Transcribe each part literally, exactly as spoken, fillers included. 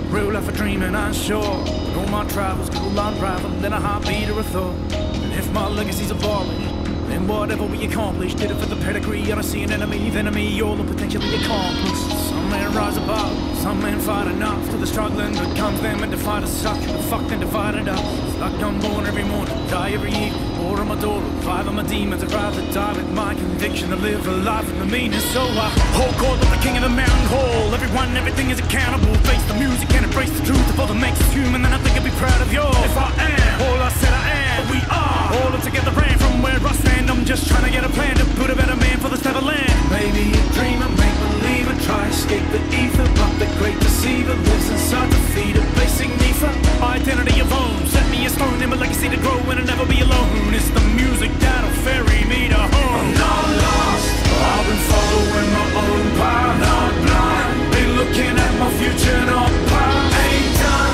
Real life a dream and I'm sure that all my travels could all unravel in a heartbeat or a thought. And if my legacy's abolished, then whatever we accomplish, did it for the pedigree. I don't see an enemy, then enemy, all the potentially accomplished. Some men rise above, some men fight enough to the struggling that comes them and divide us suck. The fucked and divided up. It's like I'm born every morning, die every year. Or I'm a daughter, five of my demons. I'd rather die with my conviction to live a life with the meaning. So I hold court with the king of the mountain hall. Everyone, everything is accountable. Face the music and embrace the truth. If all that makes us human, then I think I'd be proud of yours. If I am all I said I am, we are all together ran from where I stand. I'm just trying to get a plan to put a better man for this type of land. Maybe a dreamer, make believer, try escape the ether, but the great deceiver lives inside the feet of basic need for identity of home. Set me a stone in my legacy to grow and I'll never be alone. It's the music that'll ferry me to home. I'm not lost, I've been following my own path. Not blind, been looking at my future, not past. Ain't done,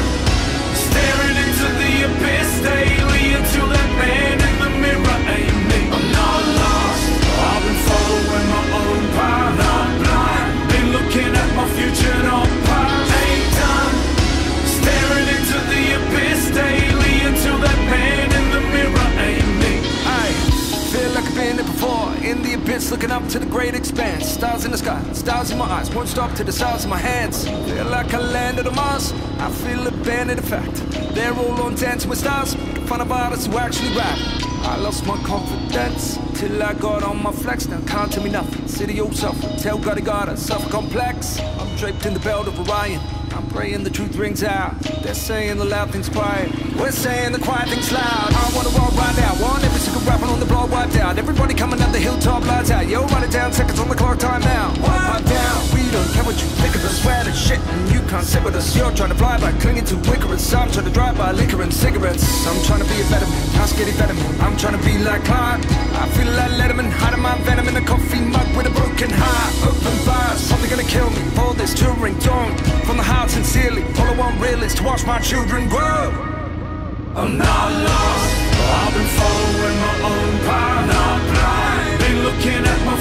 staring into the abyss daily until that man in the mirror ain't me. I'm not lost, I've been following my own path. Not blind, been looking at my future, not past. Ain't done, staring into the abyss daily until that man in the mirror ain't me. Aye, feel like I've been there before, in the abyss looking up to the great expanse. Stars in the sky, stars in my eyes, won't stop to the stars in my hands. Feel like I landed on Mars, I feel abandoned in fact. They're all on Dancing with Stars, making fun of artists who actually rap. I lost my confidence till I got on my flex. Now can't tell me nothing. City all suffer. Tell God he got a suffer complex. I'm draped in the belt of Orion. I'm praying the truth rings out. They're saying the loud thing's quiet. We're saying the quiet thing's loud. I wanna roll right now. Want every single rapper on the block wiped out. Everybody coming up the hilltop, lights out. Yo, write it down. Seconds on the clock, time now. Pipe down. We don't care what you think of us. Swear to shit and you can't sit with us. You're trying to fly by clinging to Icarus. I'm trying to drive by liquor and cigarettes. I'm trying to be a better man. Ask Eddie Venom. I'm trying to be like Clark. I feel like Letterman, hiding my venom in a coffee mug with a broken heart. Open bars, probably gonna kill me for this touring tone. From the heart sincerely, all I want really is to watch my children grow. I'm not lost, I've been following my own path. Not blind, been looking at my